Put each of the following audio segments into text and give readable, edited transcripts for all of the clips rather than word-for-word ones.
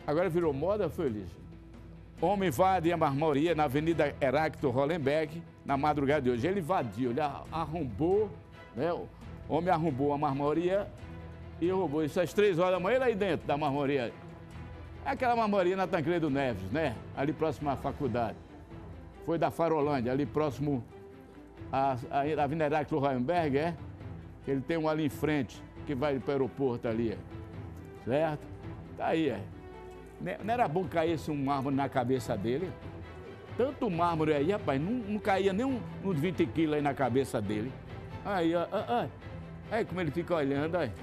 Agora virou moda, foi, Lígia? Homem invade a marmoraria na Avenida Heráclito Hollenberg na madrugada de hoje. Ele invadiu, ele arrombou, né? O homem arrombou a marmoraria e roubou isso às 3 horas da manhã, ele aí dentro da marmoraria. É aquela marmoraria na Tancredo Neves, né? Ali próximo à faculdade. Foi da Farolândia, ali próximo à Avenida Heráclito Hollenberg, é? Ele tem um ali em frente, que vai para o aeroporto ali, é. Certo? Tá aí, é. Não era bom que caísse um mármore na cabeça dele? Tanto mármore aí, rapaz, não caía nem uns 20 quilos aí na cabeça dele. Aí, ó, aí como ele fica olhando, aí.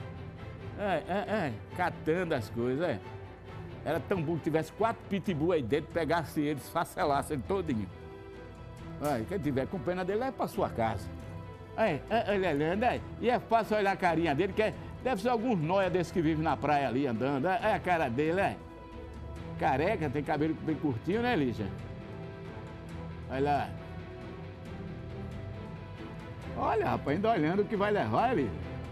Catando as coisas, é. Era tão bom que tivesse 4 pitbull aí dentro, pegasse ele, esfacelasse ele todinho. Aí, quem tiver com pena dele, leva pra sua casa. Ele olhando, aí. E é fácil olhar a carinha dele, que deve ser alguns nóia desses que vivem na praia ali, andando. É a cara dele, é. Careca, tem cabelo bem curtinho, né, Lígia? Olha lá. Olha, rapaz, ainda olhando o que vai levar ali.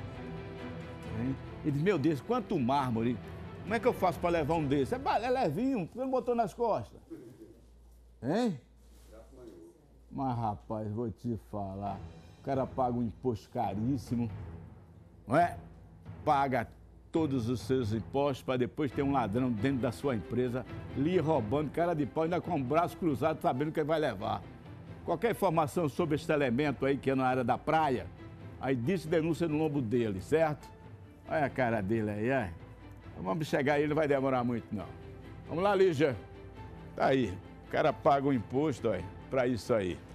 Ele diz, meu Deus, quanto mármore. Como é que eu faço para levar um desse? É levinho, você não botou nas costas. Hein? Mas, rapaz, vou te falar. O cara paga um imposto caríssimo, não é? Paga todos os seus impostos para depois ter um ladrão dentro da sua empresa lhe roubando, cara de pau, ainda com o braço cruzado, sabendo o que ele vai levar. Qualquer informação sobre esse elemento aí, que é na área da praia, aí diz denúncia no lombo dele, certo? Olha a cara dele aí, é. Vamos chegar aí, não vai demorar muito, não. Vamos lá, Lígia. Tá aí. O cara paga o imposto, ó, para isso aí.